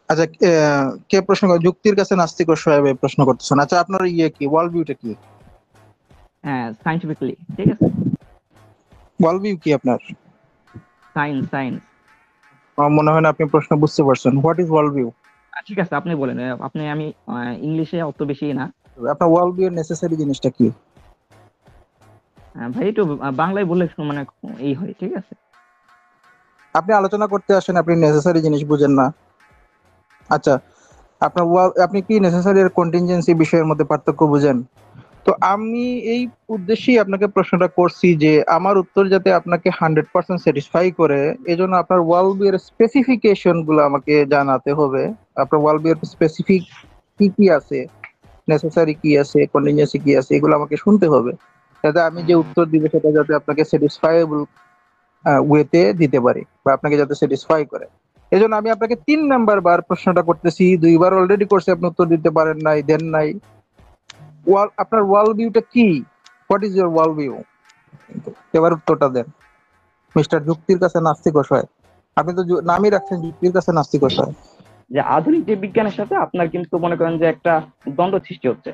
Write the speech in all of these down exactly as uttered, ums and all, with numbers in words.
আচ্ছা, আহ, কে প্রশ্ন করে? যুক্তির কাছে নাস্তিক ও সহায় প্রশ্ন করতেছেন। আচ্ছা, আপনার ইয়ে কি, ওয়ার্ল্ড ভিউটা কি? হ্যাঁ, সায়েন্টিফিকলি, ঠিক আছে। ওয়ার্ল্ড ভিউ কি আপনার? সায়েন্স সায়েন্স আমার মনে হয় না আপনি প্রশ্ন বুঝতে পারছেন। What is world view? ঠিক আছে, আপনি বলেন। আহ, আপনি আমি আহ, ইংলিশে অত বেশি না। আপনার ওয়ার্ল্ড ভিউ এর নেসেসারি জিনিসটা কি? আহ, ভাই একটু আহ, বাংলায় বললে একটু মানে এই হয়, ঠিক আছে। আপনি আলোচনা করতে আসেন, আপনি নেসেসারি জিনিস বুঝেন না। আচ্ছা, আপনার ওয়াল- আপনি কি নেসেসারি আর কন্টিনজেন্সি বিষয়ের মধ্যে পার্থক্য বুঝেন? তো আমি এই উদ্দেশ্যেই আপনাকে প্রশ্নটা করছি যে আমার উত্তর যাতে আপনাকে হান্ড্রেড পার্সেন্ট স্যাটিসফাই করে, এজন্য আপনার ওয়ার্ল্ড ভিউ এর স্পেসিফিকেশন গুলো আমাকে জানাতে হবে। আপনার ওয়ার্ল্ড ভিউ এর স্পেসিফিক কি কি আছে, নেসেসারি কি আছে, কন্টিনজেন্সি কি আছে, এগুলো আমাকে শুনতে হবে, যাতে আমি যে উত্তর দিব সেটা যাতে আপনাকে স্যাটিসফাইবল ওয়েতে দিতে পারি, বা আপনাকে যাতে স্যাটিসফাই করে। এজন্য আমি আপনাকে তিন নাম্বার বার প্রশ্নটা করতেছি, দুইবার অলরেডি করছি, আপনি উত্তর দিতে পারেন নাই, দেন নাই। ওয়াল আপনার ওয়ার্ল্ড ভিউটা কি? What is your world view? এবার উত্তরটা দেন, মিস্টার যুক্তির কাছে নাস্তিক অসহায়। আপনি তো যু- নামই রাখছেন যুক্তির কাছে নাস্তিক অসহায়। যে আধুনিক যে বিজ্ঞানের সাথে আপনার কিন্তু মনে করেন যে একটা দ্বন্দ্ব সৃষ্টি হচ্ছে।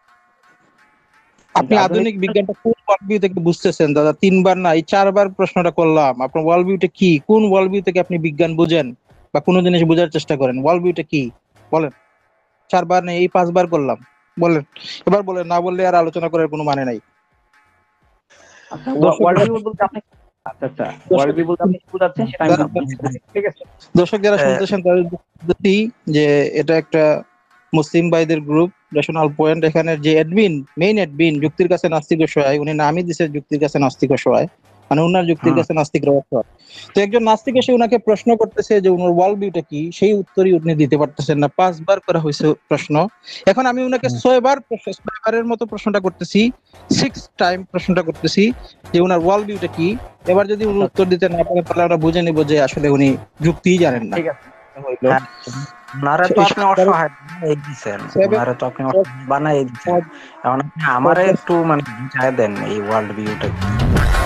যে আপনি আধুনিক আধুনিক বিজ্ঞানটা কোন ওয়ার্ল্ড ভিউ থেকে বুঝতেছেন দাদা? তিনবার না, এই চারবার প্রশ্নটা করলাম। আপনার ওয়ার্ল্ড ভিউটা কি? কোন ওয়ার্ল্ড ভিউ থেকে আপনি বিজ্ঞান বুঝেন বা কোনো জিনিস বোঝার চেষ্টা করেন? ওয়ার্ল্ড ভিউটা কি বলেন? চারবার নেই, এই পাঁচবার করলাম। বলেন, এবার বলেন, না বললে আর আলোচনা করার কোনো মানে নাই। আচ্ছা, দর্শক ওয়ার্ল্ড যারা ভিউ বলতে আপনি আচ্ছা আচ্ছা ওয়ার্ল্ড দর্শক ভিউ বলতে আপনি কি বোঝাচ্ছেন সেটা আমি যারা- বুঝতে চাই, ঠিক আছে। দর্শক যারা শুনতেছেন তাদের বলতেছি যে এটা একটা মুসলিম ভাইদের গ্রুপ, রেশনাল পয়েন্ট। এখানে যে অ্যাডমিন, মেইন অ্যাডমিন যুক্তির কাছে নাস্তিক সহায়, উনি নামই দিছে যুক্তির কাছে নাস্তিক সহায়, মানে উনার যুক্তির কাছে নাস্তিক সহায়। তো একজন নাস্তিক এসে উনাকে প্রশ্ন করতেছে যে উনার ওয়ার্ল্ড ভিউটা কি, সেই উত্তরই উনি দিতে পারতেছেন না। পাঁচবার করা হয়েছে প্রশ্ন। এখন আমি উনাকে ছয়বার প্রশ্ন- ছয়বারের মতো প্রশ্নটা করতেছি, সিক্স টাইম প্রশ্নটা করতেছি যে উনার ওয়ার্ল্ড ভিউটা কি। এবার যদি উনি আচ্ছা উত্তর দিতে না পারেন তাহলে আমরা বুঝে নিব যে আসলে উনি যুক্তিই হ্যাঁ, জানেন না। ঠিক আছে। হইলো হ্যাঁ, উনারে তো আপনি সাতবারের অসহায় বানাই দিচ্ছেন, সেভেন উনারে তো আপনি অসহায় বানাই দিচ্ছেন। এখন আপনি আমারে একটু মানে বুঝায় দেন এই ওয়ার্ল্ড ভিউটা কি।